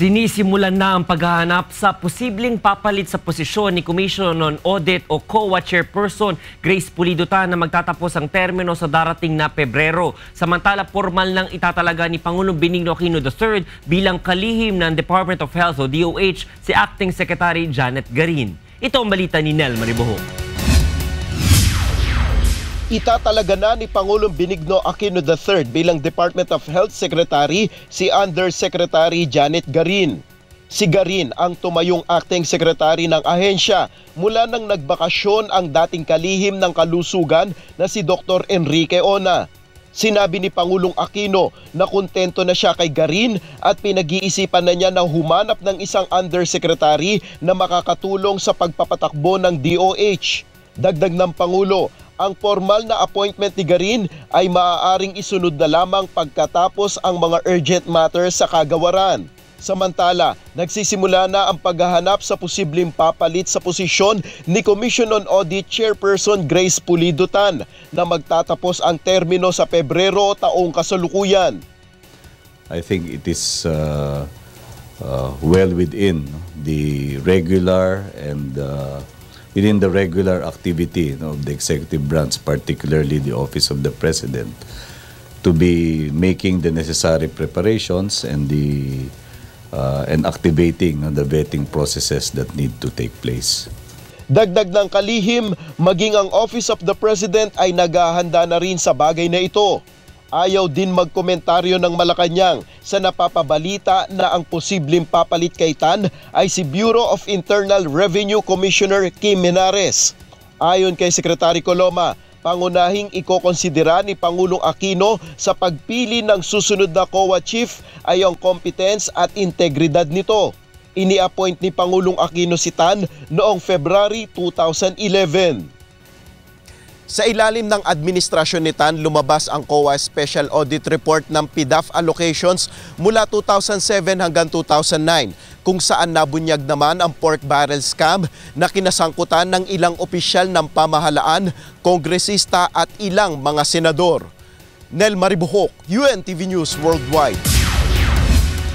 Sinisimulan na ang paghahanap sa posibleng papalit sa posisyon ni Commission on Audit o COA Chairperson Grace Pulido Tan na magtatapos ang termino sa darating na Pebrero. Samantala, formal nang itatalaga ni Pangulong Benigno Aquino III bilang kalihim ng Department of Health o DOH si Acting Secretary Janet Garin. Ito ang balita ni Nel Maribohok. Itatalaga na ni Pangulong Benigno Aquino III bilang Department of Health Secretary si Undersecretary Janet Garin. Si Garin ang tumayong acting secretary ng ahensya mula nang nagbakasyon ang dating kalihim ng kalusugan na si Dr. Enrique Ona. Sinabi ni Pangulong Aquino na kontento na siya kay Garin at pinag-iisipan na niya na humanap ng isang undersecretary na makakatulong sa pagpapatakbo ng DOH. Dagdag ng Pangulo, ang formal na appointment ni Garin ay maaaring isunod na lamang pagkatapos ang mga urgent matters sa kagawaran. Samantala, nagsisimula na ang paghahanap sa posibleng papalit sa posisyon ni Commission on Audit Chairperson Grace Pulido Tan na magtatapos ang termino sa Pebrero taong kasalukuyan. I think it is well within the regular and within the regular activity of the executive branch, particularly the Office of the President, to be making the necessary preparations and activating the vetting processes that need to take place. Dagdag ng kalihim, maging ang Office of the President ay naghahanda na rin sa bagay na ito. Ayaw din magkomentaryo ng Malacanang sa napapabalita na ang posibleng papalit kay Tan ay si Bureau of Internal Revenue Commissioner Kim Menares. Ayon kay Secretary Coloma, pangunahing ikokonsidera ni Pangulong Aquino sa pagpili ng susunod na COA Chief ay ang competence at integridad nito. Ini-appoint ni Pangulong Aquino si Tan noong February 2011. Sa ilalim ng administrasyon ni Tan, lumabas ang COA Special Audit Report ng PDAF allocations mula 2007 hanggang 2009 kung saan nabunyag naman ang pork barrel scam na kinasangkutan ng ilang opisyal ng pamahalaan, kongresista at ilang mga senador. Nel Maribohok, UNTV News Worldwide.